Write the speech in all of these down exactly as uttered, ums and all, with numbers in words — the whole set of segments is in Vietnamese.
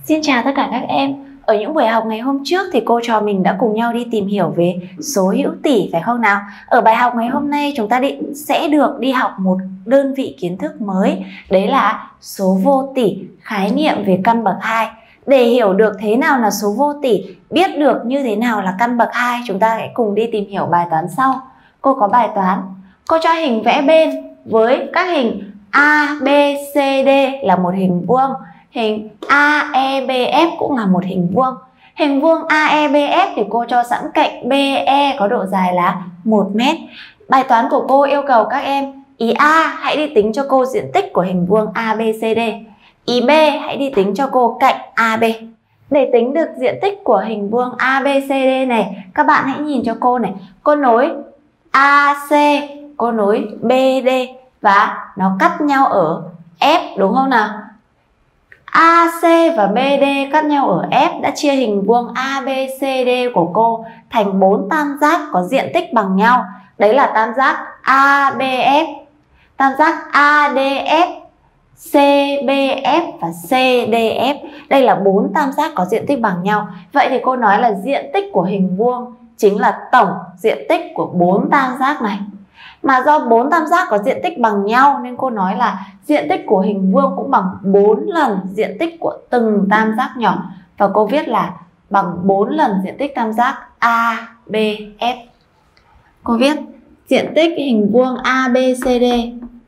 Xin chào tất cả các em. Ở những buổi học ngày hôm trước thì cô trò mình đã cùng nhau đi tìm hiểu về số hữu tỷ phải không nào? Ở bài học ngày hôm nay chúng ta đi, sẽ được đi học một đơn vị kiến thức mới. Đấy là số vô tỷ, khái niệm về căn bậc hai. Để hiểu được thế nào là số vô tỷ, biết được như thế nào là căn bậc hai, chúng ta hãy cùng đi tìm hiểu bài toán sau. Cô có bài toán. Cô cho hình vẽ bên với các hình A, B, C, D là một hình vuông. Hình a e bê ép cũng là một hình vuông. Hình vuông a e bê ép thì cô cho sẵn cạnh bê e có độ dài là một mét. Bài toán của cô yêu cầu các em ý A hãy đi tính cho cô diện tích của hình vuông a bê xê đê. Ý B hãy đi tính cho cô cạnh a bê. Để tính được diện tích của hình vuông a bê xê đê này, các bạn hãy nhìn cho cô này. Cô nối a xê, cô nối bê đê và nó cắt nhau ở F đúng không nào? a xê và bê đê cắt nhau ở F đã chia hình vuông a bê xê đê của cô thành bốn tam giác có diện tích bằng nhau. Đấy là tam giác a bê ép, tam giác a đê ép, xê bê ép và xê đê ép. Đây là bốn tam giác có diện tích bằng nhau. Vậy thì cô nói là diện tích của hình vuông chính là tổng diện tích của bốn tam giác này. Mà do bốn tam giác có diện tích bằng nhau nên cô nói là diện tích của hình vuông cũng bằng bốn lần diện tích của từng tam giác nhỏ. Và cô viết là bằng bốn lần diện tích tam giác a bê ép. Cô viết diện tích hình vuông a bê xê đê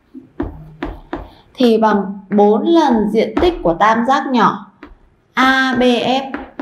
thì bằng bốn lần diện tích của tam giác nhỏ a bê ép.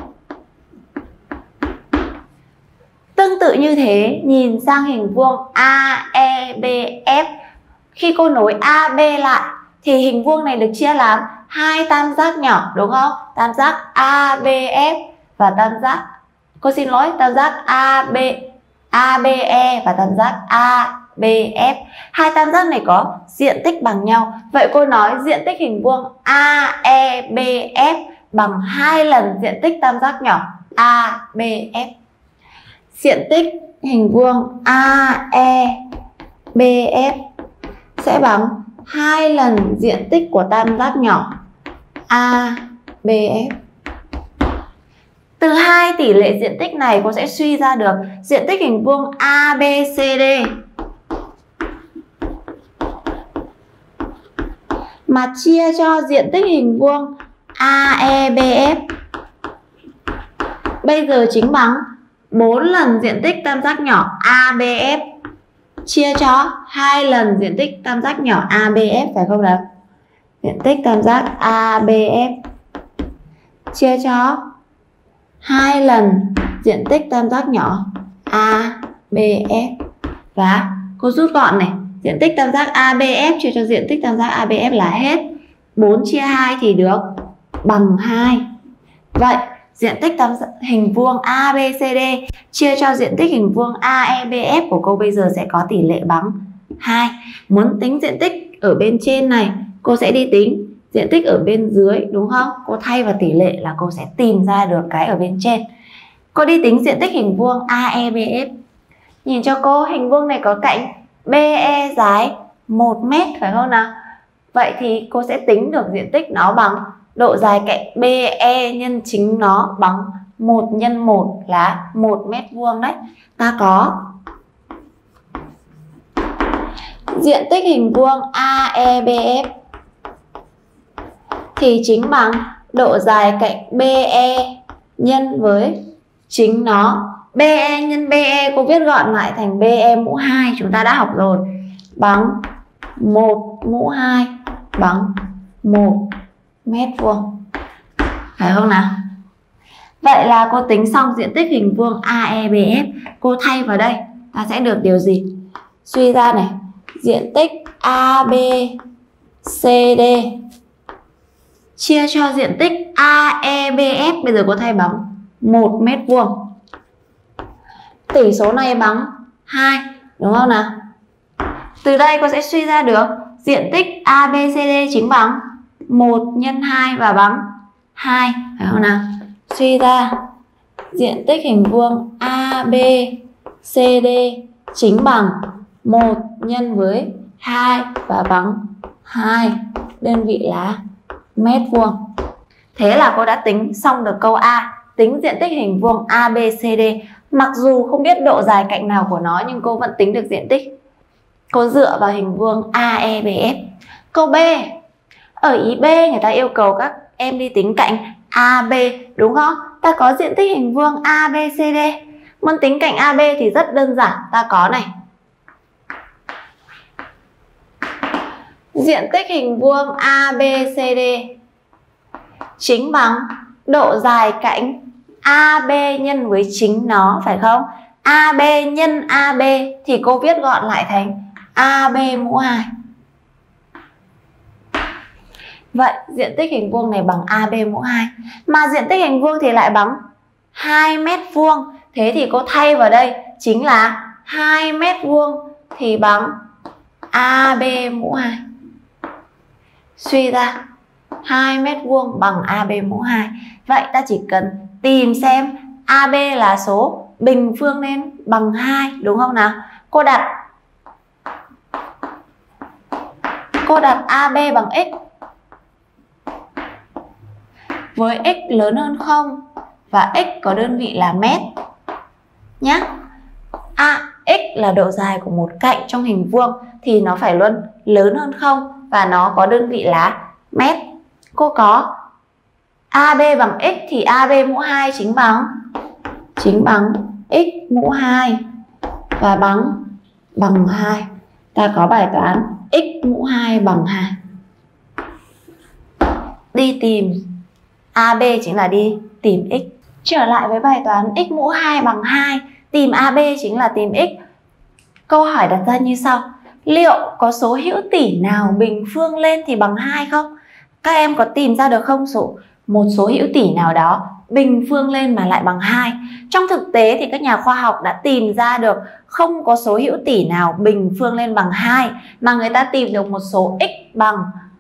Tương tự như thế, nhìn sang hình vuông a e bê ép, khi cô nối a bê lại thì hình vuông này được chia làm hai tam giác nhỏ đúng không? Tam giác a bê ép và tam giác, cô xin lỗi, tam giác a bê a bê e và tam giác a bê ép. Hai tam giác này có diện tích bằng nhau. Vậy cô nói diện tích hình vuông a e bê ép bằng hai lần diện tích tam giác nhỏ a bê ép. Diện tích hình vuông a e bê ép sẽ bằng hai lần diện tích của tam giác nhỏ a bê ép. Từ hai tỷ lệ diện tích này cô sẽ suy ra được diện tích hình vuông a bê xê đê mà chia cho diện tích hình vuông a e bê ép bây giờ chính bằng bốn lần diện tích tam giác nhỏ a bê ép chia cho hai lần diện tích tam giác nhỏ a bê ép phải không nào? Diện tích tam giác a bê ép chia cho hai lần diện tích tam giác nhỏ a bê ép. Và cô rút gọn này, diện tích tam giác a bê ép chia cho diện tích tam giác a bê ép là hết. bốn chia hai thì được bằng hai. Vậy diện tích tam hình vuông a bê xê đê chia cho diện tích hình vuông a e bê ép của cô bây giờ sẽ có tỷ lệ bằng hai. Muốn tính diện tích ở bên trên này, cô sẽ đi tính diện tích ở bên dưới đúng không? Cô thay vào tỷ lệ là cô sẽ tìm ra được cái ở bên trên. Cô đi tính diện tích hình vuông a e bê ép. Nhìn cho cô, hình vuông này có cạnh bê e dài một mét phải không nào? Vậy thì cô sẽ tính được diện tích nó bằng độ dài cạnh bê e nhân chính nó bằng một nhân một là một mét vuông đấy. Ta có diện tích hình vuông a e bê ép thì chính bằng độ dài cạnh bê e nhân với chính nó. bê e nhân bê e cô viết gọn lại thành bê e mũ hai, chúng ta đã học rồi, bằng một mũ hai bằng một mét vuông. Phải không nào? Vậy là cô tính xong diện tích hình vuông a e bê ép. Cô thay vào đây, ta sẽ được điều gì? Suy ra này, diện tích a bê xê đê chia cho diện tích a e bê ép bây giờ cô thay bằng một mét vuông. Tỷ số này bằng hai, đúng không nào? Từ đây cô sẽ suy ra được diện tích a bê xê đê chính bằng một nhân hai và bằng hai, phải không nào? Suy ra diện tích hình vuông a bê xê đê chính bằng một nhân với hai và bằng hai, đơn vị là mét vuông. Thế là cô đã tính xong được câu A, tính diện tích hình vuông a bê xê đê. Mặc dù không biết độ dài cạnh nào của nó nhưng cô vẫn tính được diện tích. Cô dựa vào hình vuông a e bê ép. Câu B, ở ý B người ta yêu cầu các em đi tính cạnh a bê, đúng không? Ta có diện tích hình vuông a bê xê đê. Muốn tính cạnh a bê thì rất đơn giản, ta có này. Diện tích hình vuông a bê xê đê chính bằng độ dài cạnh a bê nhân với chính nó, phải không? a bê nhân a bê thì cô viết gọn lại thành a bê mũ hai. Vậy diện tích hình vuông này bằng a bê mũ hai. Mà diện tích hình vuông thì lại bằng hai mét vuông. Thế thì cô thay vào đây chính là hai mét vuông thì bằng a bê mũ hai. Suy ra hai mét vuông bằng a bê mũ hai. Vậy ta chỉ cần tìm xem a bê là số bình phương nên bằng hai, đúng không nào? Cô đặt Cô đặt a bê bằng x với x lớn hơn không và x có đơn vị là mét nhé. A, x là độ dài của một cạnh trong hình vuông thì nó phải luôn lớn hơn không và nó có đơn vị là mét. Cô có a bê bằng x thì a bê mũ hai chính bằng chính bằng x mũ hai và bằng bằng hai. Ta có bài toán x mũ hai bằng hai. Đi tìm a bê chính là đi tìm x. Trở lại với bài toán x mũ hai bằng hai, tìm a bê chính là tìm x. Câu hỏi đặt ra như sau: liệu có số hữu tỉ nào bình phương lên thì bằng hai không? Các em có tìm ra được không? Số một số hữu tỉ nào đó bình phương lên mà lại bằng hai. Trong thực tế thì các nhà khoa học đã tìm ra được không có số hữu tỉ nào bình phương lên bằng hai, mà người ta tìm được một số x bằng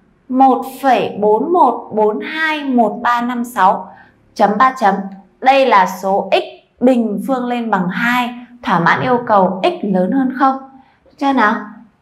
một phẩy bốn một bốn hai một ba năm sáu chấm ba chấm. Đây là số x bình phương lên bằng hai, thỏa mãn yêu cầu x lớn hơn không. Chưa nào?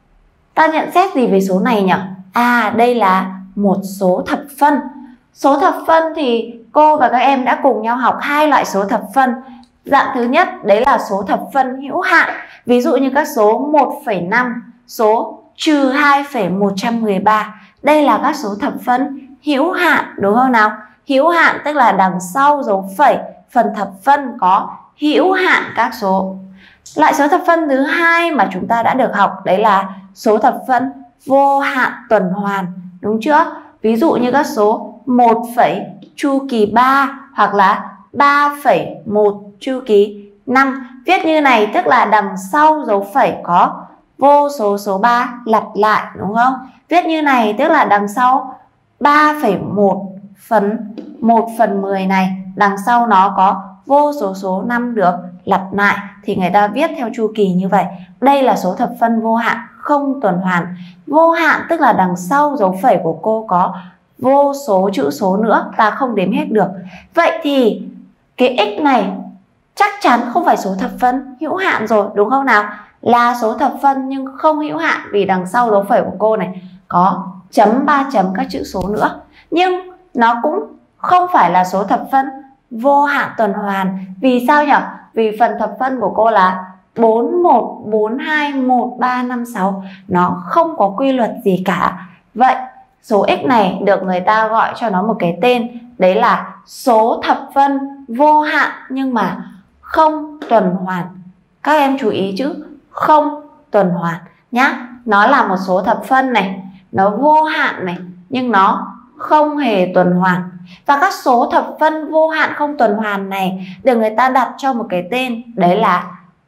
Ta nhận xét gì về số này nhỉ? À, đây là một số thập phân. Số thập phân thì cô và các em đã cùng nhau học hai loại số thập phân. Dạng thứ nhất đấy là số thập phân hữu hạn. Ví dụ như các số một phẩy năm, số trừ hai phẩy một một ba. Đây là các số thập phân hữu hạn, đúng không nào? Hữu hạn tức là đằng sau dấu phẩy, phần thập phân có hữu hạn các số. Loại số thập phân thứ hai mà chúng ta đã được học đấy là số thập phân vô hạn tuần hoàn, đúng chưa? Ví dụ như các số một phẩy chu kỳ ba hoặc là ba phẩy một chu kỳ năm. Viết như này tức là đằng sau dấu phẩy có vô số số ba lặp lại, đúng không? Viết như này tức là đằng sau ba phẩy một phần một phần mười này, đằng sau nó có vô số số năm được lặp lại thì người ta viết theo chu kỳ như vậy. Đây là số thập phân vô hạn không tuần hoàn. Vô hạn tức là đằng sau dấu phẩy của cô có vô số chữ số nữa, ta không đếm hết được. Vậy thì cái x này chắc chắn không phải số thập phân hữu hạn rồi, đúng không nào? Là số thập phân nhưng không hữu hạn vì đằng sau dấu phẩy của cô này có chấm ba chấm các chữ số nữa. Nhưng nó cũng không phải là số thập phân vô hạn tuần hoàn. Vì sao nhỉ? Vì phần thập phân của cô là bốn một bốn hai một ba năm sáu, nó không có quy luật gì cả. Vậy số x này được người ta gọi cho nó một cái tên, đấy là số thập phân vô hạn nhưng mà không tuần hoàn. Các em chú ý chữ không tuần hoàn nhá. Nó là một số thập phân này, nó vô hạn này nhưng nó không hề tuần hoàn. Và các số thập phân vô hạn không tuần hoàn này được người ta đặt cho một cái tên, đấy là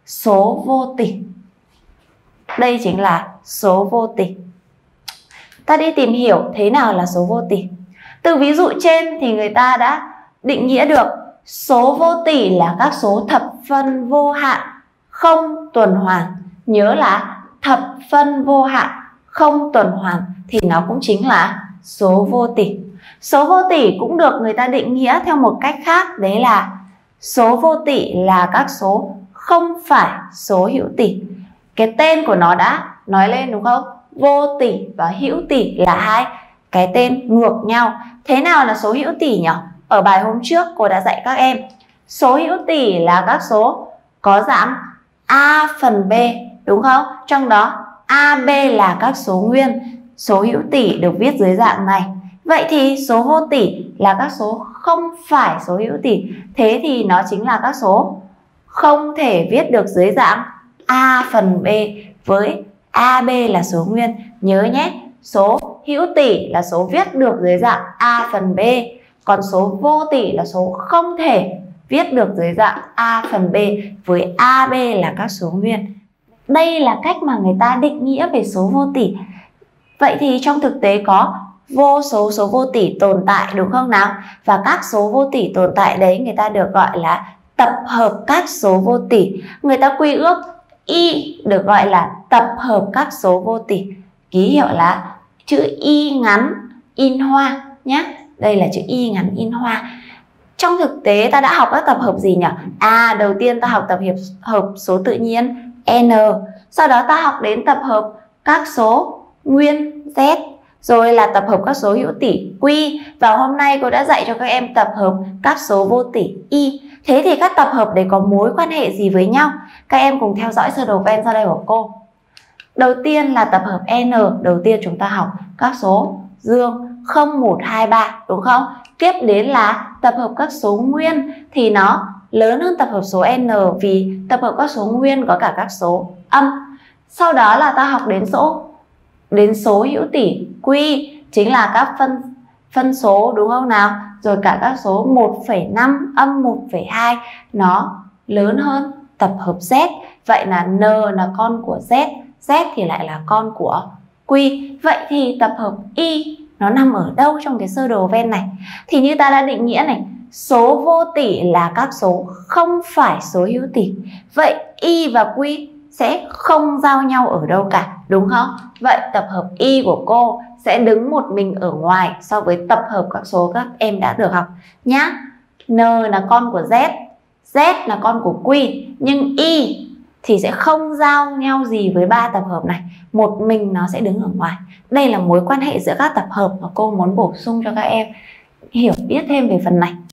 số vô tỉ. Đây chính là số vô tỉ. Ta đi tìm hiểu thế nào là số vô tỉ. Từ ví dụ trên thì người ta đã định nghĩa được số vô tỉ là các số thập phân vô hạn không tuần hoàn. Nhớ là thập phân vô hạn không tuần hoàn thì nó cũng chính là số vô tỉ. Số vô tỉ cũng được người ta định nghĩa theo một cách khác, đấy là số vô tỉ là các số không phải số hữu tỉ. Cái tên của nó đã nói lên đúng không? Vô tỉ và hữu tỉ là hai cái tên ngược nhau. thế nào là số hữu tỷ nhỉ? Ở bài hôm trước cô đã dạy các em số hữu tỷ là các số có dạng a phần b, đúng không? Trong đó a, b là các số nguyên. Số hữu tỷ được viết dưới dạng này. Vậy thì số vô tỷ là các số không phải số hữu tỷ. Thế thì nó chính là các số không thể viết được dưới dạng a phần b với ab là số nguyên. Nhớ nhé, số hữu tỷ là số viết được dưới dạng a phần b, còn số vô tỷ là số không thể viết được dưới dạng a phần b với ab là các số nguyên. Đây là cách mà người ta định nghĩa về số vô tỷ. Vậy thì trong thực tế có vô số số vô tỷ tồn tại, đúng không nào? Và các số vô tỷ tồn tại đấy người ta được gọi là tập hợp các số vô tỷ. Người ta quy ước y được gọi là tập hợp các số vô tỷ. Ký hiệu là chữ y ngắn in hoa nhé. Đây là chữ y ngắn in hoa. Trong thực tế ta đã học các tập hợp gì nhỉ? À, đầu tiên ta học tập hợp số tự nhiên n, sau đó ta học đến tập hợp các số nguyên z, rồi là tập hợp các số hữu tỷ q, và hôm nay cô đã dạy cho các em tập hợp các số vô tỷ y. Thế thì các tập hợp đấy có mối quan hệ gì với nhau? Các em cùng theo dõi sơ đồ ven sau đây của cô. Đầu tiên là tập hợp n, đầu tiên chúng ta học các số dương không, một, hai, ba, đúng không? Tiếp đến là tập hợp các số nguyên thì nó lớn hơn tập hợp số n vì tập hợp các số nguyên có cả các số âm. Sau đó là ta học đến số đến số hữu tỷ q, chính là các phân phân số, đúng không nào? Rồi cả các số một phẩy năm, âm một phẩy hai nó lớn hơn tập hợp z. Vậy là n là con của z, z thì lại là con của q. Vậy thì tập hợp y nó nằm ở đâu trong cái sơ đồ ven này? Thì như ta đã định nghĩa này, số vô tỷ là các số không phải số hữu tỷ. Vậy y và q sẽ không giao nhau ở đâu cả, đúng không? Vậy tập hợp y của cô sẽ đứng một mình ở ngoài so với tập hợp các số các em đã được học nhá. N là con của z, z là con của q, nhưng y thì sẽ không giao nhau gì với ba tập hợp này, một mình nó sẽ đứng ở ngoài. Đây là mối quan hệ giữa các tập hợp mà cô muốn bổ sung cho các em hiểu biết thêm về phần này.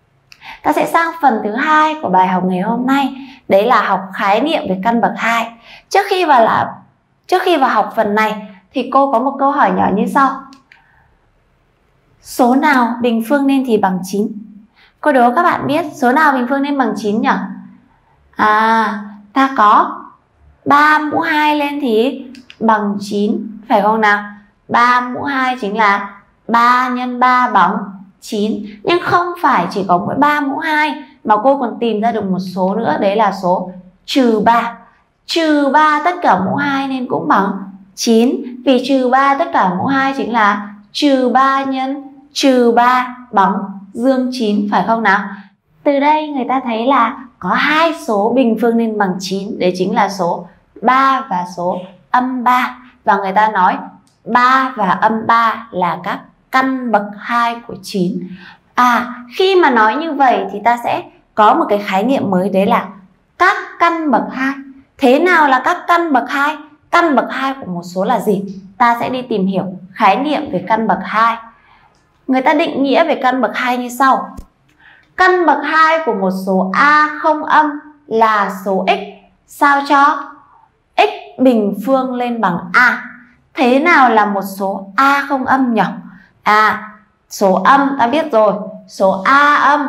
Ta sẽ sang phần thứ hai của bài học ngày hôm nay, đấy là học khái niệm về căn bậc hai. Trước khi vào là trước khi vào học phần này thì cô có một câu hỏi nhỏ như sau: số nào bình phương nên thì bằng chín? Cô đố các bạn biết số nào bình phương nên bằng chín nhỉ? À, ta có ba mũ hai lên thì bằng chín, phải không nào? ba mũ hai chính là ba nhân ba bằng chín. Nhưng không phải chỉ có mỗi ba mũ hai mà cô còn tìm ra được một số nữa, đấy là số trừ ba. Trừ ba tất cả mũ hai nên cũng bằng chín, vì trừ ba tất cả mũ hai chính là trừ ba nhân trừ ba bằng dương chín, phải không nào? Từ đây người ta thấy là có hai số bình phương nên bằng chín, đấy chính là số ba và số âm ba. Và người ta nói ba và âm ba là các căn bậc hai của chín. À, khi mà nói như vậy thì ta sẽ có một cái khái niệm mới, đấy là các căn bậc hai. Thế nào là các căn bậc hai? Căn bậc hai của một số là gì? Ta sẽ đi tìm hiểu khái niệm về căn bậc hai. Người ta định nghĩa về căn bậc hai như sau: căn bậc hai của một số a không âm là số x sao cho x bình phương lên bằng a. Thế nào là một số a không âm nhỉ? À, số âm ta biết rồi, số a âm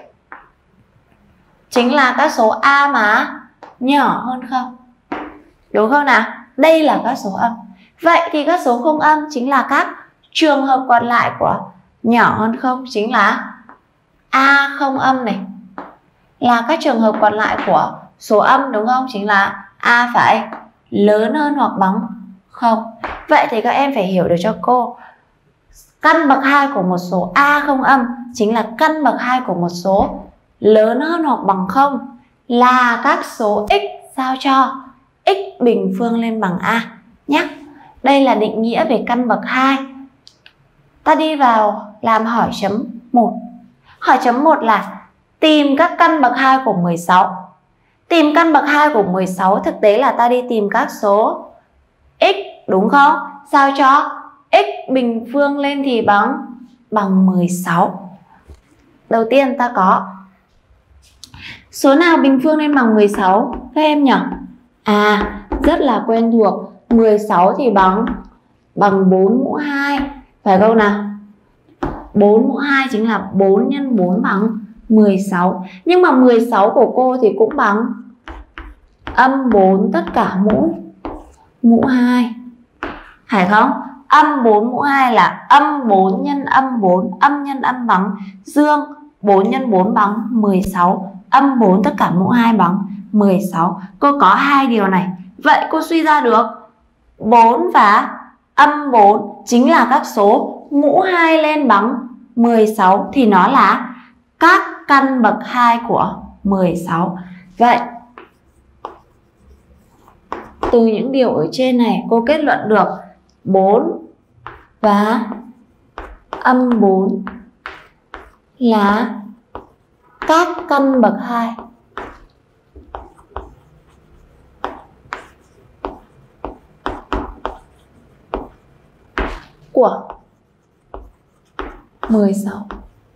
chính là các số a mà nhỏ hơn không, đúng không nào? Đây là các số âm. Vậy thì các số không âm chính là các trường hợp còn lại của nhỏ hơn không, chính là a không âm này, là các trường hợp còn lại của số âm, đúng không? Chính là a phải lớn hơn hoặc bằng không. Vậy thì các em phải hiểu được cho cô, căn bậc hai của một số a không âm chính là căn bậc hai của một số lớn hơn hoặc bằng không, là các số x sao cho x bình phương lên bằng a nhé. Đây là định nghĩa về căn bậc hai. Ta đi vào làm hỏi chấm một. Hỏi chấm một là tìm các căn bậc hai của mười sáu. Tìm căn bậc hai của mười sáu thực tế là ta đi tìm các số x, đúng không? Sao cho x bình phương lên thì bằng bằng mười sáu. Đầu tiên ta có số nào bình phương nên bằng mười sáu các em nhỉ? À, rất là quen thuộc. mười sáu thì bằng bằng bốn mũ hai, phải không nào? bốn mũ hai chính là bốn nhân bốn bằng mười sáu. Nhưng mà mười sáu của cô thì cũng bằng âm bốn tất cả mũ mũ hai, phải không? Âm bốn mũ hai là âm bốn nhân âm bốn, âm nhân âm bằng dương, bốn nhân bốn bằng mười sáu, âm bốn tất cả mũ hai bằng mười sáu. Cô có hai điều này. Vậy cô suy ra được bốn và âm bốn chính là các số mũ hai lên bằng mười sáu, thì nó là các căn bậc hai của mười sáu. Vậy từ những điều ở trên này cô kết luận được bốn và âm bốn là các căn bậc hai của mười sáu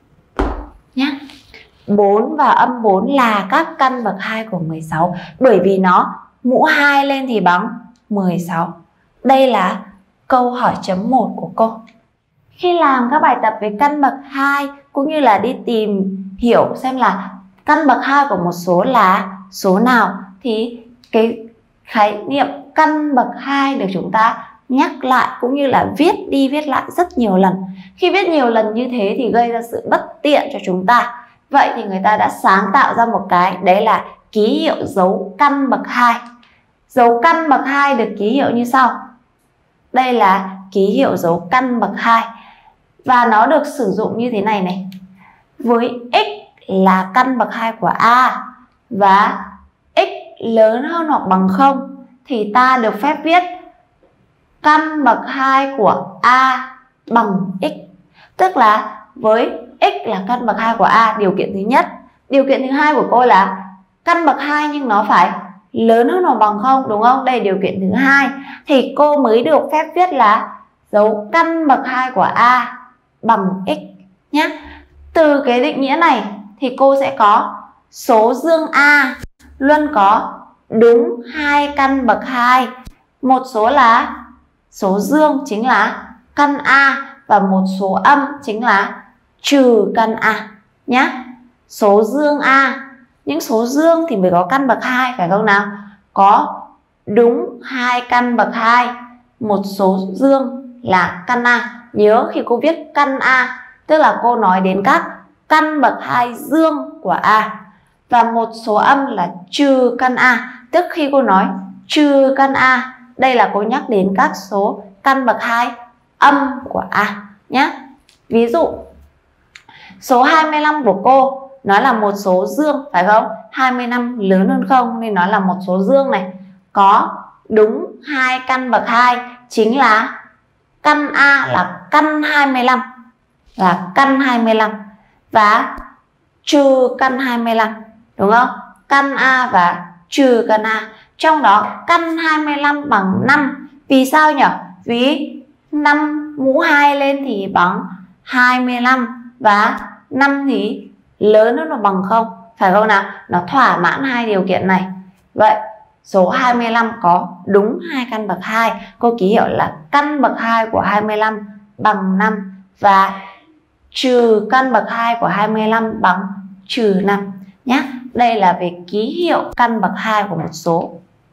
nhé. bốn và âm bốn là các căn bậc hai của mười sáu, bởi vì nó mũ hai lên thì bằng mười sáu. Đây là câu hỏi chấm một của cô. Khi làm các bài tập về căn bậc hai cũng như là đi tìm hiểu xem là căn bậc hai của một số là số nào, thì cái khái niệm căn bậc hai được chúng ta nhắc lại cũng như là viết đi viết lại rất nhiều lần. Khi viết nhiều lần như thế thì gây ra sự bất tiện cho chúng ta. Vậy thì người ta đã sáng tạo ra một cái, đấy là ký hiệu dấu căn bậc hai. Dấu căn bậc hai được ký hiệu như sau. Đây là ký hiệu dấu căn bậc hai. Và nó được sử dụng như thế này này. Với x là căn bậc hai của A và x lớn hơn hoặc bằng không thì ta được phép viết căn bậc hai của A bằng x. Tức là với x là căn bậc hai của A, điều kiện thứ nhất. Điều kiện thứ hai của cô là căn bậc hai nhưng nó phải lớn hơn hoặc bằng không, đúng không? Đây là điều kiện thứ hai. Thì cô mới được phép viết là dấu căn bậc hai của A bằng x nhé. Từ cái định nghĩa này thì cô sẽ có số dương A luôn có đúng hai căn bậc hai. Một số là số dương chính là căn A và một số âm chính là trừ căn A nhé. Số dương A, những số dương thì mới có căn bậc hai, phải không nào? Có đúng hai căn bậc hai, một số dương là căn A. Nhớ khi cô viết căn A tức là cô nói đến các căn bậc hai dương của A. Và một số âm là trừ căn A, tức khi cô nói trừ căn A, đây là cô nhắc đến các số căn bậc hai âm của A nhé. Ví dụ số hai mươi lăm của cô nó là một số dương, phải không? hai mươi lăm lớn hơn không nên nó là một số dương này. Có đúng hai căn bậc hai chính là căn A là căn hai mươi lăm, là căn hai mươi lăm và trừ căn hai mươi lăm, đúng không? Căn A và trừ căn A. Trong đó căn hai mươi lăm bằng năm. Vì sao nhỉ? Vì năm mũ hai lên thì bằng hai mươi lăm và năm thì lớn hơn hoặc bằng không, phải không nào? Nó thỏa mãn hai điều kiện này. Vậy số hai mươi lăm có đúng hai căn bậc hai. Cô ký hiệu là căn bậc hai của hai mươi lăm bằng năm và trừ căn bậc hai của hai mươi lăm bằng trừ năm nhé. Đây là về ký hiệu căn bậc hai của một số.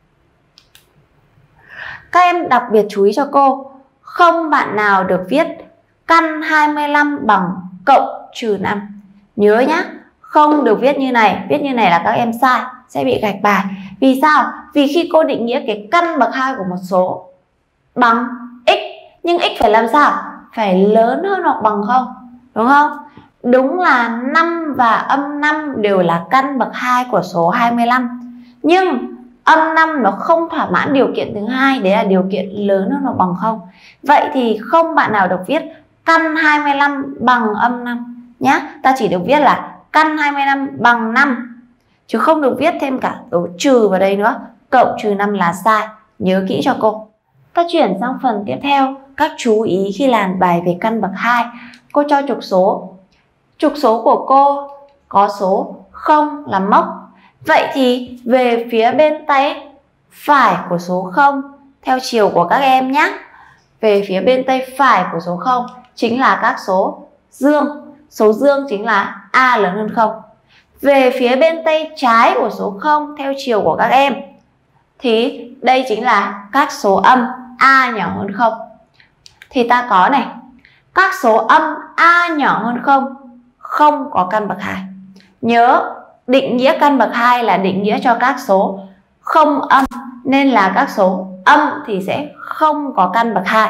Các em đặc biệt chú ý cho cô, không bạn nào được viết căn hai mươi lăm bằng cộng trừ năm. Nhớ nhá, không được viết như này. Viết như này là các em sai, sẽ bị gạch bài. Vì sao? Vì khi cô định nghĩa cái căn bậc hai của một số bằng x, nhưng x phải làm sao? Phải lớn hơn hoặc bằng không, đúng không? Đúng là năm và âm năm đều là căn bậc hai của số hai mươi lăm. Nhưng âm năm nó không thỏa mãn điều kiện thứ hai, đấy là điều kiện lớn hơn hoặc bằng không. Vậy thì không bạn nào được viết căn hai mươi lăm bằng âm năm nhé. Ta chỉ được viết là căn hai mươi lăm bằng năm, chứ không được viết thêm cả dấu trừ vào đây nữa. Cộng trừ năm là sai, nhớ kỹ cho cô. Ta chuyển sang phần tiếp theo, các chú ý khi làm bài về căn bậc hai. Cô cho trục số. Trục số của cô có số không là mốc. Vậy thì về phía bên tay phải của số không theo chiều của các em nhé. Về phía bên tay phải của số không chính là các số dương. Số dương chính là a lớn hơn không. Về phía bên tay trái của số không theo chiều của các em thì đây chính là các số âm a nhỏ hơn không. Thì ta có này, các số âm a nhỏ hơn không không có căn bậc hai. Nhớ định nghĩa căn bậc hai là định nghĩa cho các số không âm, nên là các số âm thì sẽ không có căn bậc hai.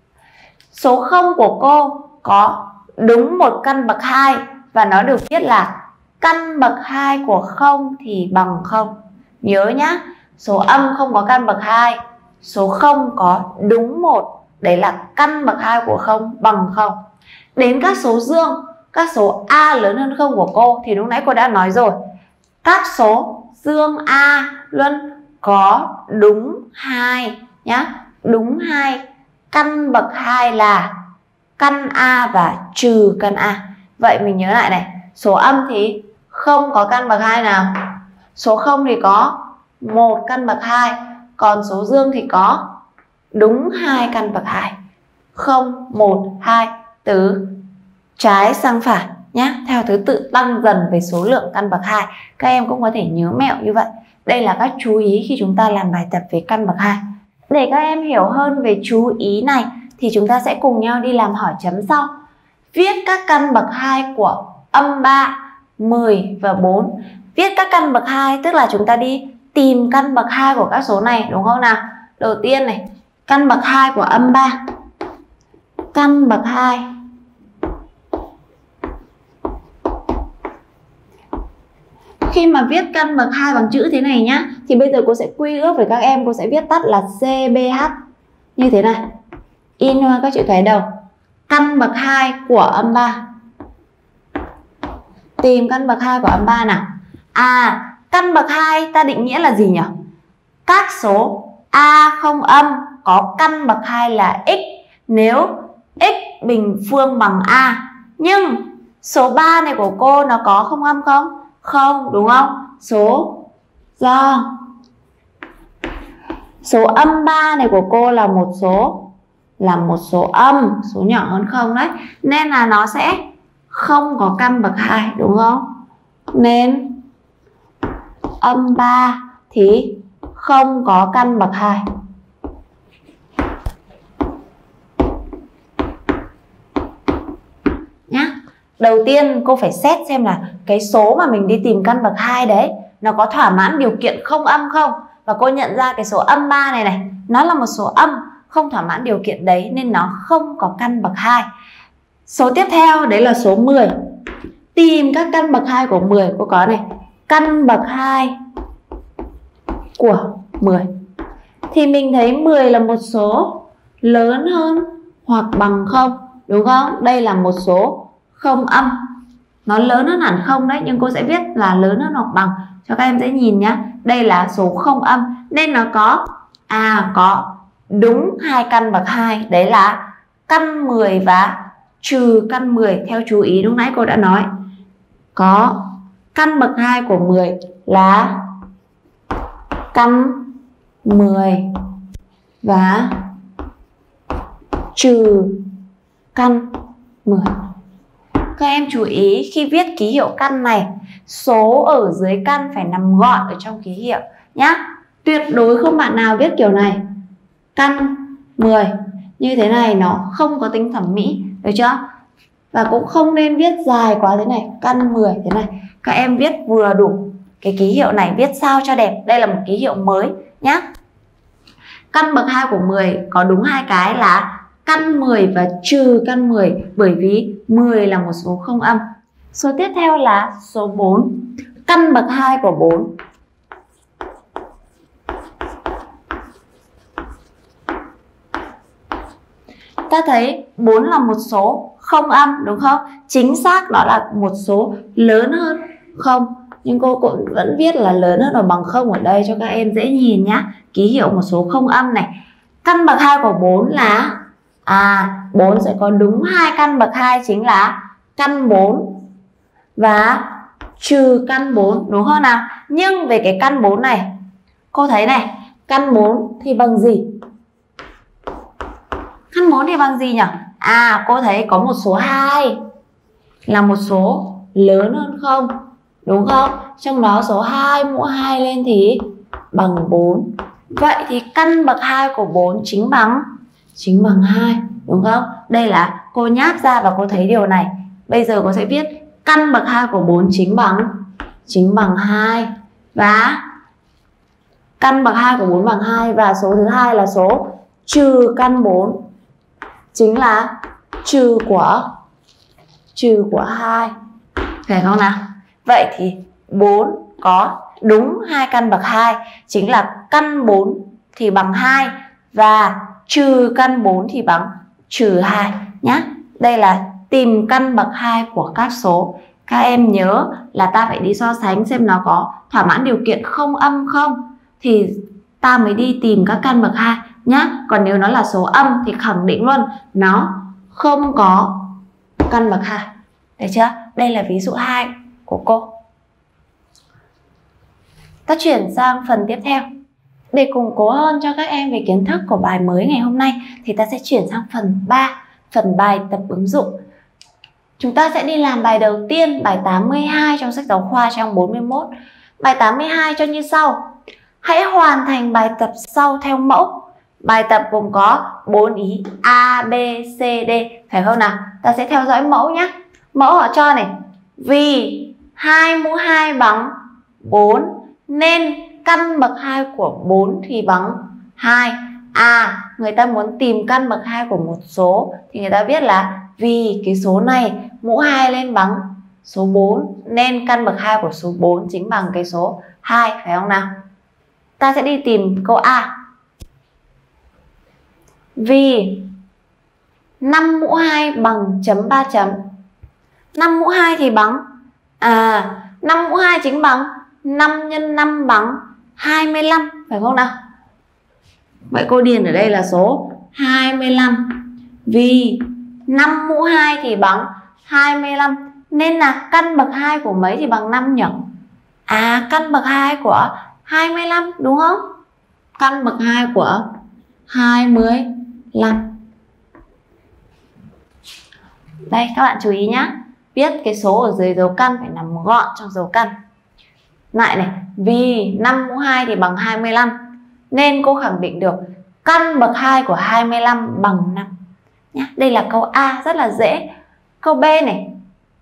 Số không của cô có đúng một căn bậc hai và nó được viết là căn bậc hai của không thì bằng không. Nhớ nhá, số âm không có căn bậc hai, số không có đúng một, đấy là căn bậc hai của không bằng không. Đến các số dương, các số a lớn hơn không của cô thì lúc nãy cô đã nói rồi, các số dương a luôn có đúng hai nhá, đúng hai. Căn bậc hai là căn a và trừ căn a. Vậy mình nhớ lại này, số âm thì không có căn bậc hai nào. Số không thì có một căn bậc hai, còn số dương thì có đúng hai căn bậc hai. không, một, hai từ trái sang phải nhé, theo thứ tự tăng dần về số lượng căn bậc hai. Các em cũng có thể nhớ mẹo như vậy. Đây là các chú ý khi chúng ta làm bài tập về căn bậc hai. Để các em hiểu hơn về chú ý này thì chúng ta sẽ cùng nhau đi làm hỏi chấm sau. Viết các căn bậc hai của âm ba, mười và bốn. Viết các căn bậc hai tức là chúng ta đi tìm căn bậc hai của các số này, đúng không nào? Đầu tiên này, căn bậc hai của âm ba. Căn bậc hai khi mà viết căn bậc hai bằng chữ thế này nhá, thì bây giờ cô sẽ quy ước với các em, cô sẽ viết tắt là xê bê hát như thế này. In hoa các chữ cái đầu. Căn bậc hai của âm ba. Tìm căn bậc hai của âm ba nào. À, căn bậc hai ta định nghĩa là gì nhỉ? Các số a không âm có căn bậc hai là x nếu x bình phương bằng a. Nhưng số ba này của cô nó có không âm không? Không, đúng không? Số do số âm ba này của cô là một số là một số âm, số nhỏ hơn không đấy, nên là nó sẽ không có căn bậc hai, đúng không? Nên âm ba thì không có căn bậc hai. Nhá. Đầu tiên cô phải xét xem là cái số mà mình đi tìm căn bậc hai đấy nó có thỏa mãn điều kiện không âm không. Và cô nhận ra cái số âm ba này này, nó là một số âm không thỏa mãn điều kiện đấy nên nó không có căn bậc hai. Số tiếp theo đấy là số mười. Tìm các căn bậc hai của mười, cô có này, căn bậc hai của mười. Thì mình thấy mười là một số lớn hơn hoặc bằng không, đúng không? Đây là một số không âm. Nó lớn hơn hẳn không đấy, nhưng cô sẽ viết là lớn hơn hoặc bằng cho các em dễ nhìn nhá. Đây là số không âm nên nó có à có đúng hai căn bậc hai, đấy là căn mười và trừ căn mười theo chú ý lúc nãy cô đã nói. Có căn bậc hai của mười là căn mười và trừ căn mười. Các em chú ý khi viết ký hiệu căn này, số ở dưới căn phải nằm gọn ở trong ký hiệu nhá. Tuyệt đối không bạn nào viết kiểu này, căn mười như thế này nó không có tính thẩm mỹ, được chưa? Và cũng không nên viết dài quá thế này, căn mười thế này. Các em viết vừa đủ cái ký hiệu này, viết sao cho đẹp. Đây là một ký hiệu mới nhá. Căn bậc hai của mười có đúng hai cái là căn mười và trừ căn mười, bởi vì mười là một số không âm. Số tiếp theo là số bốn. Căn bậc hai của bốn. Ta thấy bốn là một số không âm, đúng không? Chính xác nó là một số lớn hơn không. Nhưng cô cũng vẫn viết là lớn hơn hoặc bằng không ở đây cho các em dễ nhìn nhá. Ký hiệu một số không âm này. Căn bậc hai của bốn là à bốn sẽ có đúng hai căn bậc hai, chính là căn bốn và trừ căn bốn, đúng không nào? Nhưng về cái căn bốn này, cô thấy này, căn bốn thì bằng gì? Căn bốn thì bằng gì nhỉ? À, cô thấy có một số hai là một số lớn hơn không, đúng không? Trong đó số hai mũ hai lên thì bằng bốn. Vậy thì căn bậc hai của bốn chính bằng chính bằng hai, đúng không? Đây là cô nháp ra và cô thấy điều này. Bây giờ cô sẽ viết căn bậc hai của bốn chính bằng chính bằng hai, và căn bậc hai của bốn bằng hai, và số thứ hai là số trừ căn bốn, chính là trừ của trừ của hai, phải không nào? Vậy thì bốn có đúng hai căn bậc hai, chính là căn bốn thì bằng hai và trừ căn bốn thì bằng trừ hai nhé. Đây là tìm căn bậc hai của các số. Các em nhớ là ta phải đi so sánh xem nó có thỏa mãn điều kiện không âm không, thì ta mới đi tìm các căn bậc hai nhé. Còn nếu nó là số âm thì khẳng định luôn nó không có căn bậc hai. Được chưa? Đây là ví dụ hai của cô. Ta chuyển sang phần tiếp theo. Để củng cố hơn cho các em về kiến thức của bài mới ngày hôm nay thì ta sẽ chuyển sang phần ba, phần bài tập ứng dụng. Chúng ta sẽ đi làm bài đầu tiên, bài tám mươi hai trong sách giáo khoa trang bốn mươi mốt. Bài tám mươi hai cho như sau. Hãy hoàn thành bài tập sau theo mẫu. Bài tập gồm có bốn ý A, B, C, D, phải không nào? Ta sẽ theo dõi mẫu nhé. Mẫu họ cho này, vì hai mũ hai bằng bốn nên căn bậc hai của bốn thì bằng hai. À, người ta muốn tìm căn bậc hai của một số thì người ta viết là vì cái số này mũ hai lên bằng số bốn nên căn bậc hai của số bốn chính bằng cái số hai, phải không nào? Ta sẽ đi tìm câu A. Vì năm mũ hai bằng chấm ba chấm. năm mũ hai thì bằng à năm mũ hai chính bằng năm nhân năm bằng hai mươi lăm, phải không nào? Vậy cô điền ở đây là số hai mươi lăm. Vì năm mũ hai thì bằng hai mươi lăm nên là căn bậc hai của mấy thì bằng năm nhỉ? À, căn bậc hai của hai mươi lăm, đúng không? Căn bậc hai của hai mươi lăm. Đây, các bạn chú ý nhé. Viết cái số ở dưới dấu căn phải nằm gọn trong dấu căn. Lại này, vì năm mũ hai thì bằng hai mươi lăm nên cô khẳng định được căn bậc hai của hai mươi lăm bằng năm nhé. Đây là câu A, rất là dễ. Câu B này.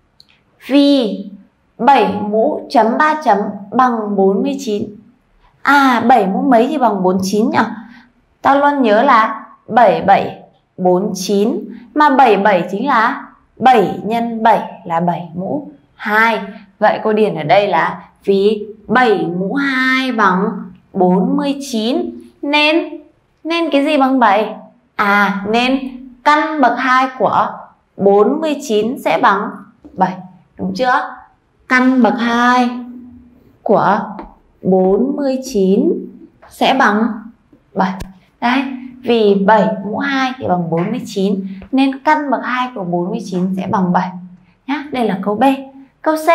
Vì bảy mũ chấm ba chấm bằng bốn mươi chín. À, bảy mũ mấy thì bằng bốn mươi chín nhỉ? Ta luôn nhớ là bảy, bảy, bốn mươi chín. Mà bảy, bảy chính là bảy nhân bảy là bảy mũ hai. Vậy cô điền ở đây là vì bảy mũ hai bằng bốn mươi chín nên nên cái gì bằng bảy? À, nên căn bậc hai của bốn mươi chín sẽ bằng bảy, đúng chưa? Căn bậc hai của bốn mươi chín sẽ bằng bảy. Đấy, vì bảy mũ hai thì bằng bốn mươi chín nên căn bậc hai của bốn mươi chín sẽ bằng bảy nhá. Đây là câu B. Câu C.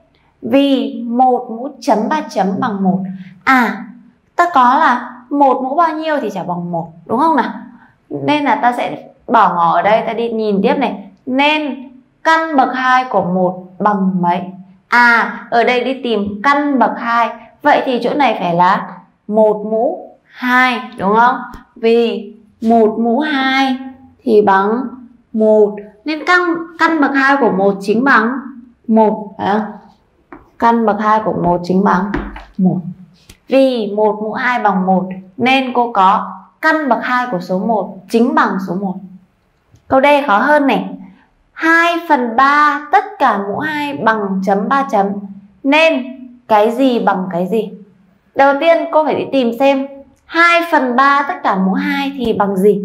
Vì một mũ chấm ba chấm bằng một. À, ta có là một mũ bao nhiêu thì chả bằng một, đúng không nào? Nên là ta sẽ bỏ ngỏ ở đây, ta đi nhìn tiếp này. Nên căn bậc hai của một bằng mấy? À, ở đây đi tìm căn bậc hai. Vậy thì chỗ này phải là một mũ hai, đúng không? Vì một mũ hai thì bằng một nên căn căn bậc hai của một chính bằng một, phải không? Căn bậc hai của một chính bằng một. Vì một mũ hai bằng một nên cô có căn bậc hai của số một chính bằng số một. Câu D khó hơn này. hai phần ba tất cả mũ hai bằng chấm ba chấm nên cái gì bằng cái gì? Đầu tiên cô phải đi tìm xem hai phần ba tất cả mũ hai thì bằng gì.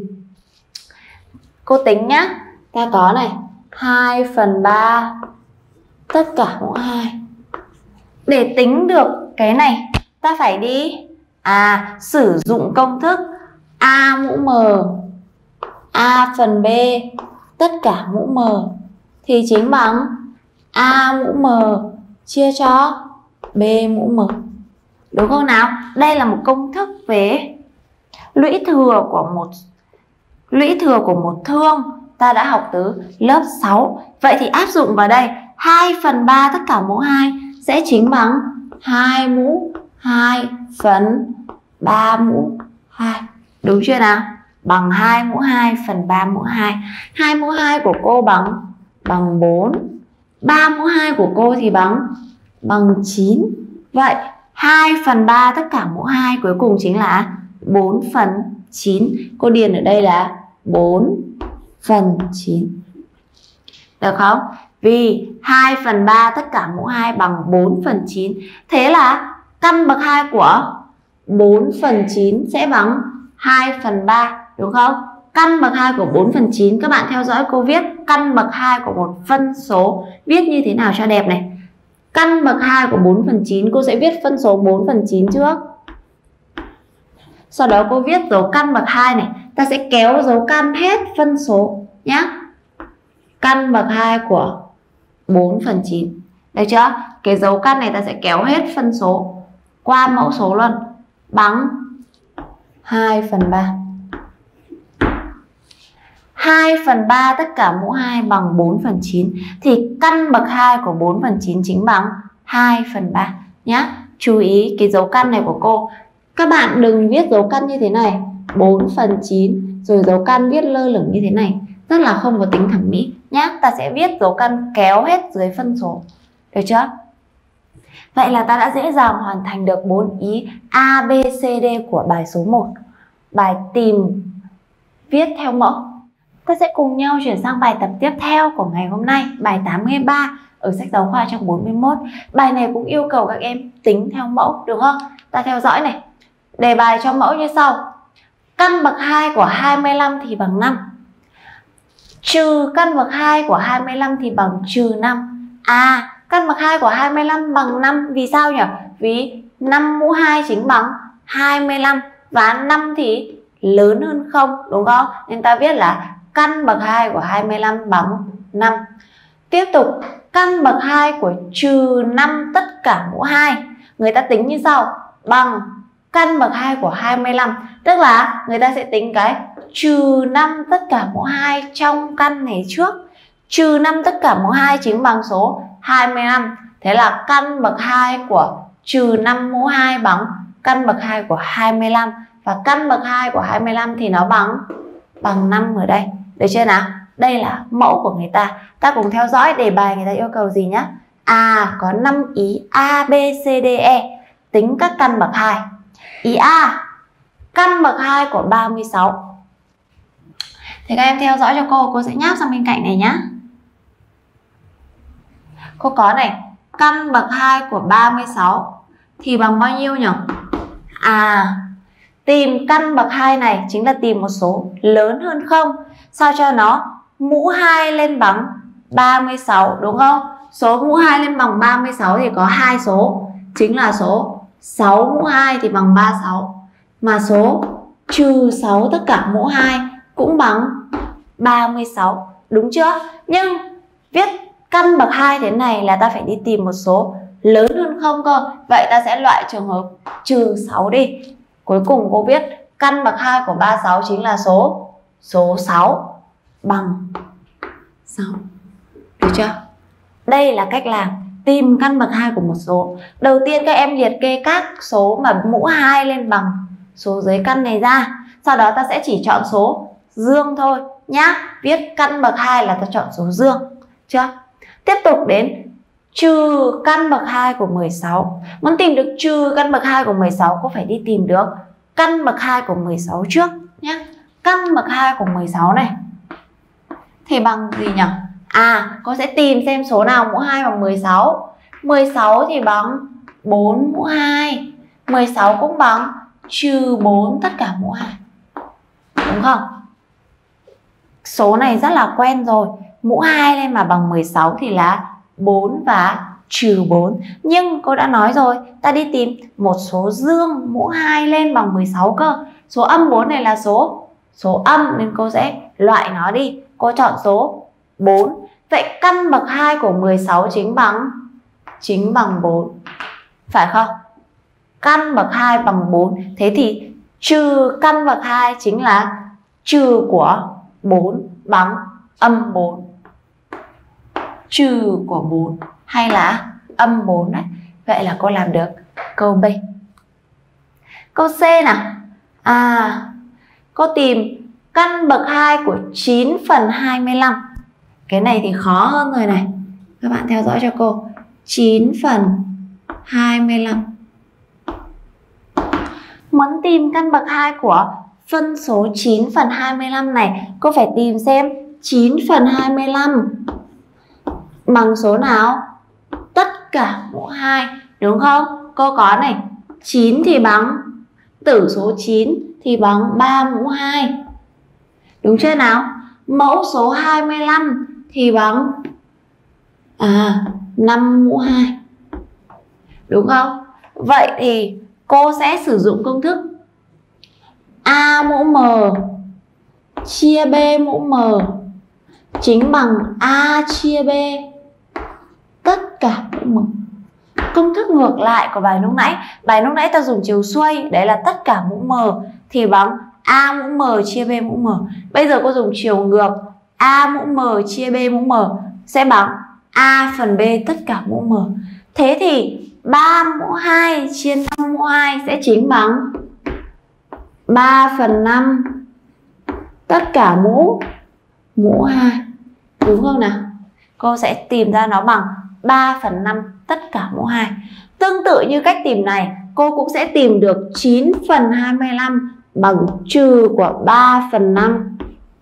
Cô tính nhá. Ta có này, hai phần ba tất cả mũ hai. Để tính được cái này ta phải đi à sử dụng công thức A mũ m, A phần B tất cả mũ m thì chính bằng A mũ m chia cho B mũ m. Đúng không nào? Đây là một công thức về lũy thừa của một lũy thừa của một thương, ta đã học từ lớp sáu. Vậy thì áp dụng vào đây, hai phần ba tất cả mũ hai sẽ chính bằng hai mũ hai phần ba mũ hai. Đúng chưa nào? Bằng hai mũ hai phần ba mũ hai. hai mũ hai của cô bằng bằng bốn. ba mũ hai của cô thì bằng bằng chín. Vậy hai phần ba tất cả mũ hai cuối cùng chính là bốn phần chín. Cô điền ở đây là bốn phần chín. Được không? Vì hai phần ba tất cả mũ hai bằng bốn phần chín. Thế là căn bậc hai của bốn phần chín sẽ bằng hai phần ba. Đúng không? Căn bậc hai của bốn phần chín, các bạn theo dõi cô viết căn bậc hai của một phân số. Viết như thế nào cho đẹp này? Căn bậc hai của bốn phần chín, cô sẽ viết phân số bốn phần chín trước. Sau đó cô viết dấu căn bậc hai này. Ta sẽ kéo dấu căn hết phân số nhé. Căn bậc hai của bốn phần chín. Được chưa? Cái dấu căn này ta sẽ kéo hết phân số qua mẫu số luôn. Bằng hai phần ba. hai phần ba tất cả mũ hai bằng bốn phần chín. Thì căn bậc hai của bốn phần chín chính bằng hai phần ba nhé. Chú ý cái dấu căn này của cô. Các bạn đừng viết dấu căn như thế này, bốn phần chín, rồi dấu căn viết lơ lửng như thế này, rất là không có tính thẩm mỹ nhé. Ta sẽ viết dấu căn kéo hết dưới phân số. Được chưa? Vậy là ta đã dễ dàng hoàn thành được bốn ý A, B, C, D của bài số một. Bài tìm viết theo mẫu. Ta sẽ cùng nhau chuyển sang bài tập tiếp theo của ngày hôm nay, bài tám mươi ba ở sách giáo khoa trang bốn mươi mốt. Bài này cũng yêu cầu các em tính theo mẫu, đúng không? Ta theo dõi này. Đề bài cho mẫu như sau. Căn bậc hai của hai mươi lăm thì bằng năm. Trừ căn bậc hai của hai mươi lăm thì bằng trừ năm. À, căn bậc hai của hai mươi lăm bằng năm. Vì sao nhỉ? Vì năm mũ hai chính bằng hai mươi lăm. Và năm thì lớn hơn không, đúng không? Nên ta viết là căn bậc hai của hai mươi lăm bằng năm. Tiếp tục, căn bậc hai của trừ năm tất cả mũ hai. Người ta tính như sau. Bằng căn bậc hai của hai mươi lăm. Tức là người ta sẽ tính cái trừ năm tất cả mũ hai trong căn này trước. Trừ năm tất cả mũ hai chính bằng số hai mươi lăm. Thế là căn bậc hai của trừ năm mũ hai bằng căn bậc hai của hai mươi lăm. Và căn bậc hai của hai mươi lăm thì nó bằng bằng năm ở đây. Được chưa nào? Đây là mẫu của người ta. Ta cùng theo dõi đề bài người ta yêu cầu gì nhé. À, có năm ý A, B, C, D, E. Tính các căn bậc hai. Ý A, căn bậc hai của ba mươi sáu. Thì các em theo dõi cho cô, cô sẽ nháp sang bên cạnh này nhé. Cô có này, căn bậc hai của ba mươi sáu thì bằng bao nhiêu nhỉ? À, tìm căn bậc hai này chính là tìm một số lớn hơn không. Sao cho nó mũ hai lên bằng ba mươi sáu, đúng không? Số mũ hai lên bằng ba mươi sáu thì có hai số. Chính là số sáu mũ hai thì bằng ba mươi sáu. Mà số trừ sáu tất cả mũ hai cũng bằng ba mươi sáu. Đúng chưa? Nhưng viết căn bậc hai thế này là ta phải đi tìm một số lớn hơn không cơ. Vậy ta sẽ loại trường hợp trừ sáu đi. Cuối cùng cô viết căn bậc hai của ba mươi sáu chính là số số sáu bằng sáu. Được chưa? Đây là cách làm tìm căn bậc hai của một số. Đầu tiên các em liệt kê các số mà mũ hai lên bằng số dưới căn này ra. Sau đó ta sẽ chỉ chọn số dương thôi nhá. Viết căn bậc hai là ta chọn số dương. Chưa? Tiếp tục đến trừ căn bậc hai của mười sáu. Muốn tìm được trừ căn bậc hai của mười sáu, cô phải đi tìm được căn bậc hai của mười sáu trước nhé. Căn bậc hai của mười sáu này thì bằng gì nhỉ? À, cô sẽ tìm xem số nào mũ hai bằng mười sáu. mười sáu thì bằng bốn mũ hai. mười sáu cũng bằng trừ bốn tất cả mũ hai. Đúng không? Số này rất là quen rồi. Mũ hai lên mà bằng mười sáu thì là bốn và trừ bốn. Nhưng cô đã nói rồi, ta đi tìm một số dương mũ hai lên bằng mười sáu cơ. Số âm bốn này là số số âm nên cô sẽ loại nó đi. Cô chọn số bốn. Vậy căn bậc hai của mười sáu chính bằng chính bằng bốn. Phải không? Căn bậc hai bằng bốn. Thế thì trừ căn bậc hai chính là trừ của bốn bằng âm bốn. Trừ của bốn hay là âm bốn đấy. Vậy là cô làm được câu B. Câu C nào. À, cô tìm căn bậc hai của chín phần hai mươi lăm. Cái này thì khó hơn rồi này. Các bạn theo dõi cho cô. chín phần hai mươi lăm. Muốn tìm căn bậc hai của phân số chín phần hai mươi lăm này, cô phải tìm xem chín phần hai mươi lăm bằng số nào? Tất cả mũ hai, đúng không? Cô có này, chín thì bằng tử số chín thì bằng ba mũ hai. Đúng chưa nào? Mẫu số hai mươi lăm thì bằng à năm mũ hai. Đúng không? Vậy thì cô sẽ sử dụng công thức A mũ M chia B mũ M chính bằng A chia B tất cả mũ M. Công thức ngược lại của bài lúc nãy. Bài lúc nãy ta dùng chiều xuôi, đấy là tất cả mũ M thì bằng A mũ M chia B mũ M. Bây giờ cô dùng chiều ngược, A mũ M chia B mũ M sẽ bằng A phần B tất cả mũ M. Thế thì ba mũ hai chia năm mũ hai sẽ chính bằng ba phần năm tất cả mũ mũ hai. Đúng không nào? Cô sẽ tìm ra nó bằng ba phần năm tất cả mũ hai. Tương tự như cách tìm này, cô cũng sẽ tìm được chín phần hai mươi lăm bằng trừ của ba phần năm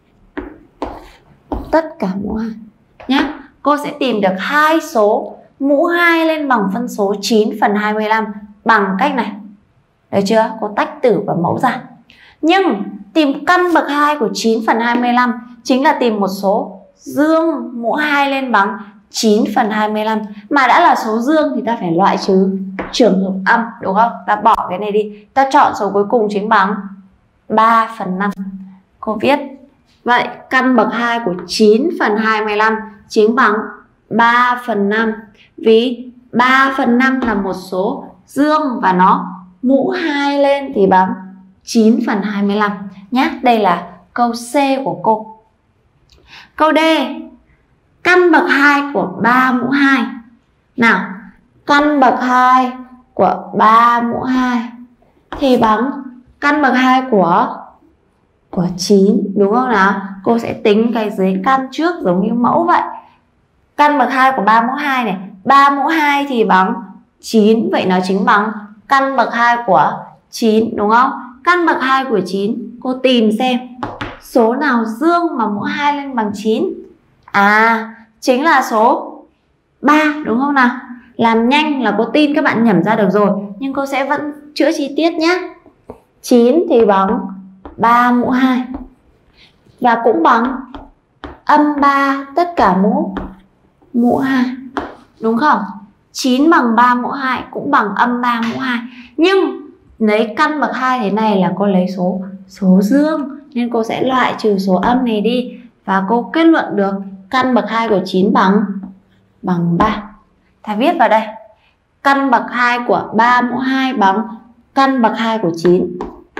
tất cả mũ hai nhé. Cô sẽ tìm được hai số mũ hai lên bằng phân số chín phần hai mươi lăm bằng cách này. Được chưa? Cô tách tử và mẫu ra. Nhưng tìm căn bậc hai của chín phần hai mươi lăm chính là tìm một số dương mũ hai lên bằng chín phần hai mươi lăm. Mà đã là số dương thì ta phải loại trừ trường hợp âm, đúng không? Ta bỏ cái này đi, ta chọn số cuối cùng chính bằng ba phần năm. Cô viết vậy căn bậc hai của chín phần hai mươi lăm chính bằng ba phần năm. Vì ba phần năm là một số dương và nó mũ hai lên thì bằng chín phần hai mươi lăm nhé. Đây là câu C của cô. Câu D. Căn bậc hai của ba mũ hai. Nào, căn bậc hai của ba mũ hai thì bằng căn bậc hai của của chín, đúng không nào? Cô sẽ tính cái dưới căn trước giống như mẫu vậy. Căn bậc hai của ba mũ hai này, ba mũ hai thì bằng chín, vậy nó chính bằng căn bậc hai của chín, đúng không? Căn bậc hai của chín, cô tìm xem số nào dương mà mũ hai lên bằng chín. À, chính là số ba, đúng không nào? Làm nhanh là cô tin các bạn nhẩm ra được rồi, nhưng cô sẽ vẫn chữa chi tiết nhé. chín thì bằng ba mũ hai và cũng bằng âm ba tất cả mũ mũ hai, đúng không? chín bằng ba mũ hai cũng bằng âm ba mũ hai. Nhưng lấy căn bậc hai thế này là cô lấy số số dương nên cô sẽ loại trừ số âm này đi và cô kết luận được căn bậc hai của chín bằng bằng ba. Ta viết vào đây. Căn bậc hai của ba mũ hai bằng căn bậc hai của chín.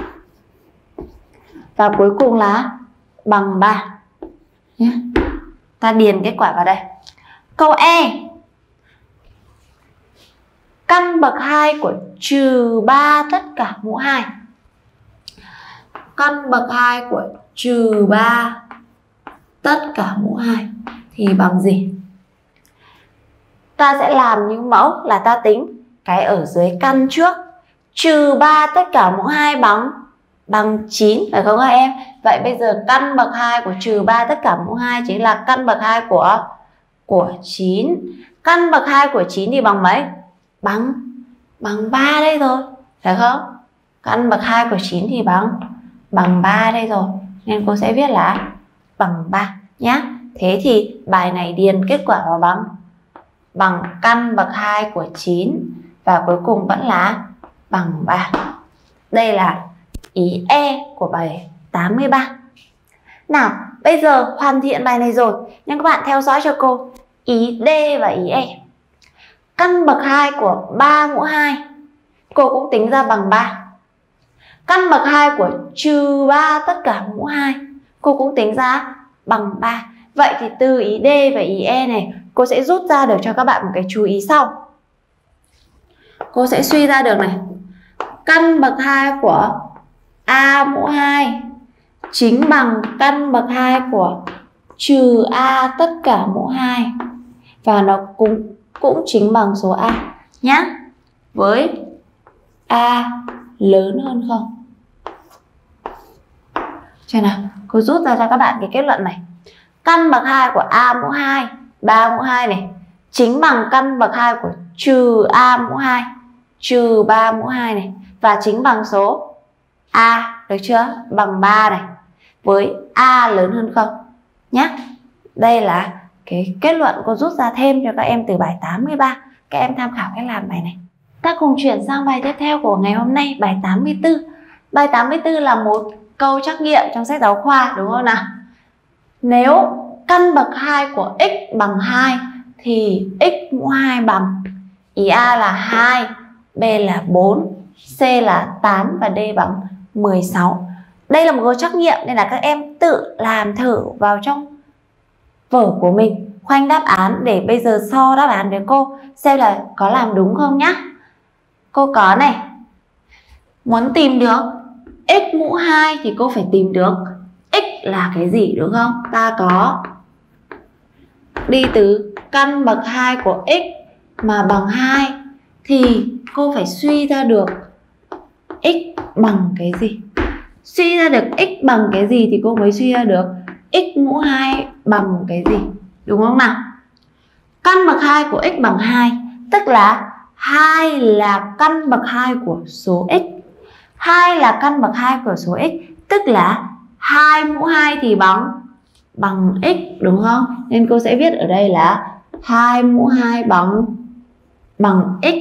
Và cuối cùng là bằng ba. Nhé. Ta điền kết quả vào đây. Câu E. Căn bậc hai của trừ ba tất cả mũ hai. Căn bậc hai của trừ ba tất cả mũ hai thì bằng gì? Ta sẽ làm như mẫu là ta tính cái ở dưới căn trước. Trừ ba tất cả mũ hai bằng bằng chín, phải không các em? Vậy bây giờ căn bậc hai của trừ ba tất cả mũ hai chính là căn bậc hai của của chín. Căn bậc hai của chín thì bằng mấy? Bằng bằng ba đây rồi, phải không? Căn bậc hai của chín thì bằng bằng ba đây rồi. Nên cô sẽ viết là bằng ba nhé. Thế thì bài này điền kết quả vào bằng bằng căn bậc hai của chín và cuối cùng vẫn là bằng ba. Đây là ý E của bài tám mươi ba. Nào, bây giờ hoàn thiện bài này rồi, nhưng các bạn theo dõi cho cô ý D và ý E. Căn bậc hai của ba mũ hai, cô cũng tính ra bằng ba. Căn bậc hai của trừ ba tất cả mũ hai, cô cũng tính ra bằng ba. Vậy thì từ ý D và ý E này, cô sẽ rút ra được cho các bạn một cái chú ý sau. Cô sẽ suy ra được này, căn bậc hai của A mũ hai chính bằng căn bậc hai của trừ A tất cả mũ hai, và nó cũng cũng chính bằng số A nhá, với A lớn hơn không. Cho nào, cô rút ra cho các bạn cái kết luận này. Căn bậc hai của A mũ hai, ba mũ hai này, chính bằng căn bậc hai của trừ A mũ hai, trừ ba mũ hai này, và chính bằng số A, được chưa? Bằng ba này, với A lớn hơn không nhé. Đây là cái kết luận cô rút ra thêm cho các em từ bài tám mươi ba. Các em tham khảo cách làm bài này. Ta cùng chuyển sang bài tiếp theo của ngày hôm nay, bài tám mươi tư. Bài tám mươi tư là một câu trắc nghiệm trong sách giáo khoa, đúng không nào? Nếu căn bậc hai của x bằng hai thì x mũ hai bằng, ý A là hai, B là bốn, C là tám và D bằng mười sáu. Đây là một câu trắc nghiệm nên là các em tự làm thử vào trong vở của mình, khoanh đáp án để bây giờ so đáp án với cô xem là có làm đúng không nhá. Cô có này, muốn tìm được x mũ hai thì cô phải tìm được x là cái gì, đúng không? Ta có đi từ căn bậc hai của x mà bằng hai thì cô phải suy ra được x bằng cái gì. Suy ra được x bằng cái gì thì cô mới suy ra được x mũ hai bằng cái gì, đúng không nào? Căn bậc hai của x bằng hai, tức là hai là căn bậc hai của số x. hai là căn bậc hai của số x, tức là hai mũ hai thì bằng bằng x, đúng không? Nên cô sẽ viết ở đây là hai mũ hai bằng bằng x.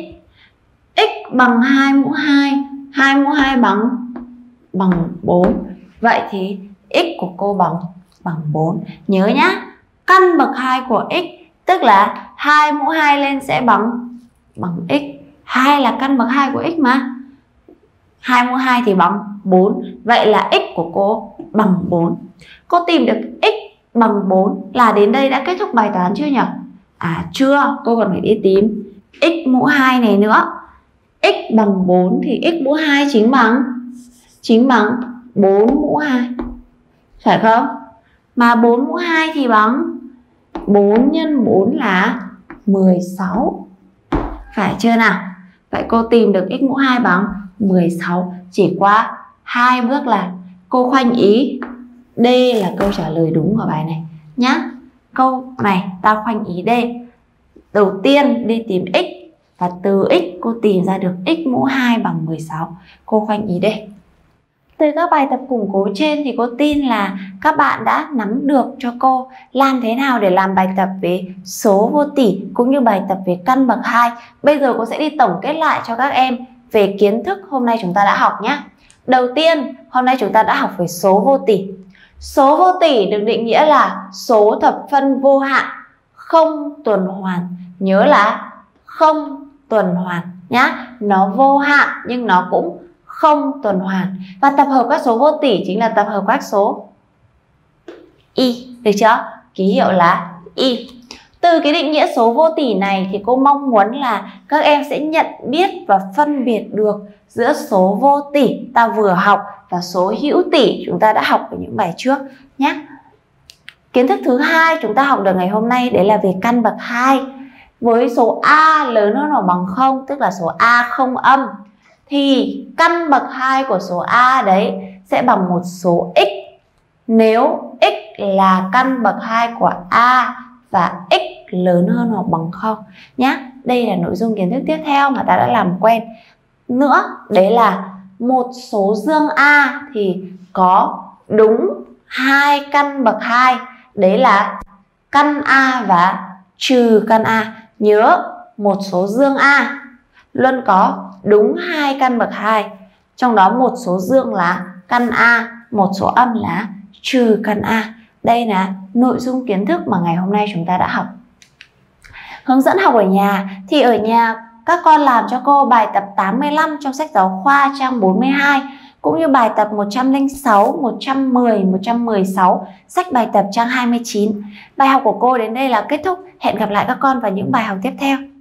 X bằng hai mũ hai, hai mũ hai bằng bằng bốn. Vậy thì x của cô bằng bằng bốn. Nhớ nhá, căn bậc hai của x tức là hai mũ hai lên sẽ bằng bằng x. hai là căn bậc hai của x mà. hai mũ hai thì bằng bốn. Vậy là x của cô bằng bốn. Cô tìm được x bằng bốn là đến đây đã kết thúc bài toán chưa nhỉ? À chưa, cô còn phải đi tìm x mũ hai này nữa. X bằng bốn thì x mũ hai chính bằng chính bằng bốn mũ hai, phải không? Mà bốn mũ hai thì bằng bốn nhân bốn là mười sáu. Phải chưa nào? Vậy cô tìm được x mũ hai bằng mười sáu chỉ qua hai bước là cô khoanh ý D là câu trả lời đúng của bài này nhá. Câu này ta khoanh ý D. Đầu tiên đi tìm x và từ x cô tìm ra được x mũ hai bằng mười sáu. Cô khoanh ý D. Từ các bài tập củng cố trên thì cô tin là các bạn đã nắm được cho cô làm thế nào để làm bài tập về số vô tỷ cũng như bài tập về căn bậc hai. Bây giờ cô sẽ đi tổng kết lại cho các em về kiến thức hôm nay chúng ta đã học nhé. Đầu tiên, hôm nay chúng ta đã học về số vô tỷ. Số vô tỷ được định nghĩa là số thập phân vô hạn, không tuần hoàn. Nhớ là không tuần hoàn nhá. Nó vô hạn nhưng nó cũng không tuần hoàn. Và tập hợp các số vô tỷ chính là tập hợp các số y, được chưa? Ký hiệu là y. Từ cái định nghĩa số vô tỷ này thì cô mong muốn là các em sẽ nhận biết và phân biệt được giữa số vô tỷ ta vừa học và số hữu tỷ chúng ta đã học ở những bài trước nhé. Kiến thức thứ hai chúng ta học được ngày hôm nay đấy là về căn bậc hai. Với số a lớn hơn hoặc bằng không, tức là số a không âm, thì căn bậc hai của số a đấy sẽ bằng một số x nếu x là căn bậc hai của a và x lớn hơn hoặc bằng không nhé. Đây là nội dung kiến thức tiếp theo mà ta đã làm quen nữa, đấy là một số dương a thì có đúng hai căn bậc hai, đấy là căn a và trừ căn a. Nhớ một số dương a luôn có đúng hai căn bậc hai, Trong đó một số dương là căn A, một số âm là trừ căn A. Đây là nội dung kiến thức mà ngày hôm nay chúng ta đã học. Hướng dẫn học ở nhà thì ở nhà các con làm cho cô bài tập tám mươi lăm trong sách giáo khoa trang bốn mươi hai, cũng như bài tập một trăm lẻ sáu, một trăm mười, một trăm mười sáu, sách bài tập trang hai mươi chín. Bài học của cô đến đây là kết thúc. Hẹn gặp lại các con vào những bài học tiếp theo.